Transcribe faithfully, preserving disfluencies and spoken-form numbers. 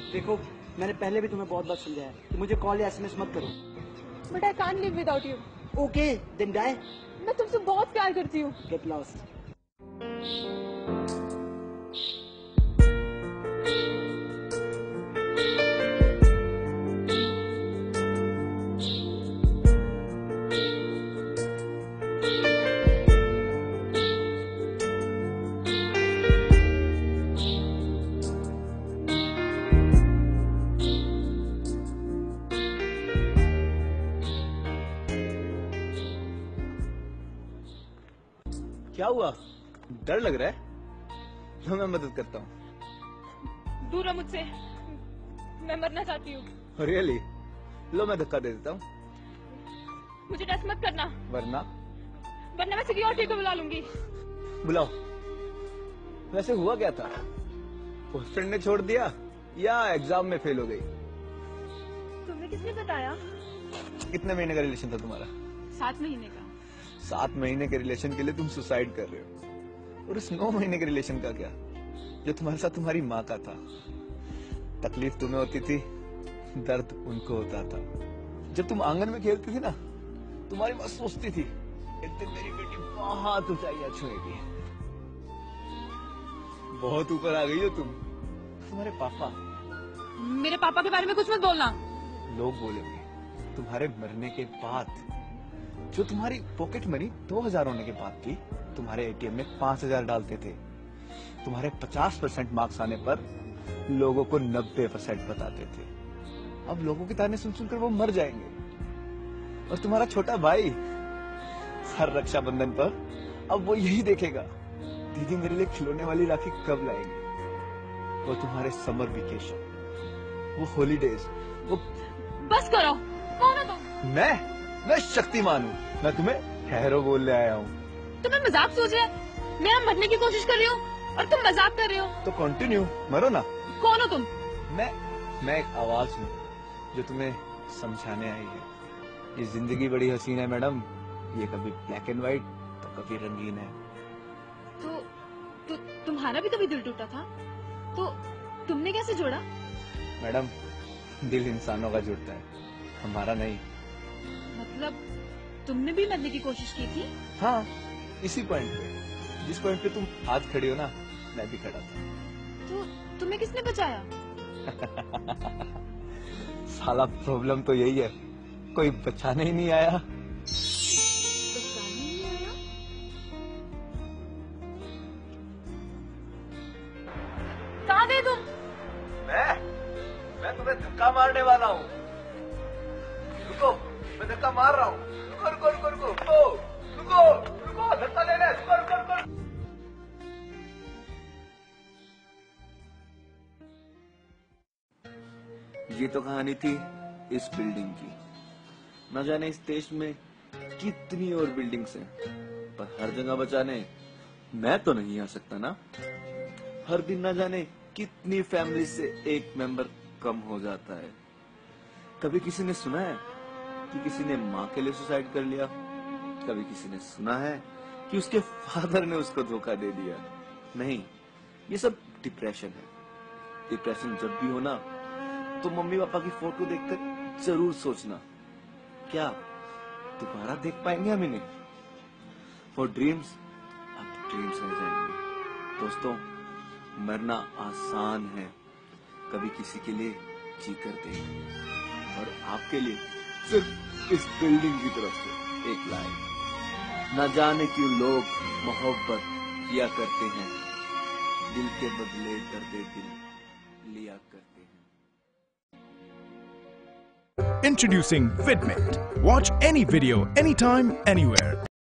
देखो, मैंने पहले भी तुम्हें बहुत बार समझाया कि मुझे कॉल या एसएमएस मत करो। But I can't live without you. Okay, then die. मैं तुमसे बहुत प्यार करती हूँ। Get lost. क्या हुआ? डर लग रहा है? तो मैं मदद करता हूँ। दूर रहो मुझसे, मैं मरना चाहती हूँ। रियली? लो मैं धक्का दे देता हूँ। मुझे टेस्ट मत करना, वरना वरना मैं सिक्योरिटी को बुला लूंगी। बुलाओ। वैसे हुआ क्या था? फ्रेंड ने छोड़ दिया या एग्जाम में फेल हो गई? तुम्हें किसने बताया? कितने महीने का रिलेशन था तुम्हारा? सात महीने का। सात महीने के रिलेशन के लिए तुम सुसाइड कर रहे हो, और उस नौ महीने के रिलेशन का क्या जो तुम्हारे साथ तुम्हारी माँ का था? तकलीफ तुम्हें होती थी, दर्द उनको होता था। जब तुम आंगन में खेलती थी ना, तुम्हारी माँ सोचती थी एक दिन मेरी बेटी बहुत ऊंचाइयां छुएगी। बहुत ऊपर आ गई हो तुम। तुम्हारे पापा? मेरे पापा के बारे में कुछ मत बोलना। लोग बोलेंगे तुम्हारे मरने के बाद। जो तुम्हारी पॉकेट मनी दो हजार होने के बाद थी, तुम्हारे एटीएम में पांच हजार डालते थे। तुम्हारे पचास परसेंट मार्क्स आने पर लोगों को नब्बे परसेंट बताते थे। अब लोगों के ताने सुन सुनकर वो मर जाएंगे। और तुम्हारा छोटा भाई हर रक्षाबंधन पर अब वो यही देखेगा, दीदी मेरे लिए खिलौने वाली राखी कब लाएंगे। वो तुम्हारे समर वेकेशन, वो हॉलीडेज, वो बस करो। कौन हो तुम? मैं मैं शक्तिमान हूँ। मैं तुम्हें ठहरो बोलने आया हूँ। तुम्हें मजाक सूझ रहा है? मैं यहाँ मरने की कोशिश कर रही हूँ और तुम मजाक कर रहे हो। तो कंटिन्यू, मरो ना। कौन हो तुम? मैं मैं एक आवाज हूँ जो तुम्हें समझाने आई है। ये जिंदगी बड़ी हसीन है मैडम। ये कभी ब्लैक एंड व्हाइट तो कभी रंगीन है। तो, तो तुम्हारा भी कभी दिल टूटा था? तो तुमने कैसे जोड़ा? मैडम, दिल इंसानों का जुड़ता है, हमारा नहीं। मतलब तुमने भी मरने की कोशिश की थी? हाँ, इसी पॉइंट पे, जिस पॉइंट पे तुम आज खड़ी हो ना, मैं भी खड़ा था। तो तुम्हें किसने बचाया? साला प्रॉब्लम तो यही है, कोई बचाने ही नहीं आया। बचाने नहीं आया? कहाँ गए तुम? मैं मैं तुम्हें धक्का मारने वाला हूँ। रुको, मैं धक्का मार रहा हूँ। रुको रुको रुको रुको रुको रुको रुको धक्का ले ले। रुको रुको रुको। ये तो कहानी थी इस बिल्डिंग की। न जाने इस देश में कितनी और बिल्डिंग्स हैं, पर हर जगह बचाने मैं तो नहीं आ सकता ना। हर दिन न जाने कितनी फैमिली से एक मेंबर कम हो जाता है। कभी किसी ने सुना है कि किसी ने माँ के लिए सुसाइड कर लिया। कभी किसी ने सुना है कि उसके फादर ने उसको धोखा दे दिया। नहीं, ये सब डिप्रेशन है। डिप्रेशन जब भी हो ना, तो मम्मी पापा की फोटो देखकर जरूर सोचना, क्या दोबारा देख पाएंगे हम इन्हें? फॉर ड्रीम्स अब ड्रीम्स रह जाएंगे। दोस्तों, मरना आसान है, कभी किसी के लिए जी करते हैं, और आपके लिए सिर्फ इस बिल्डिंग की तरफ से एक लाइन। न जाने क्यों लोग मोहब्बत किया करते हैं, दिल के बदले दर्दे दिल लिया करते हैं। Introducing Vidmate. Watch any video anytime, anywhere.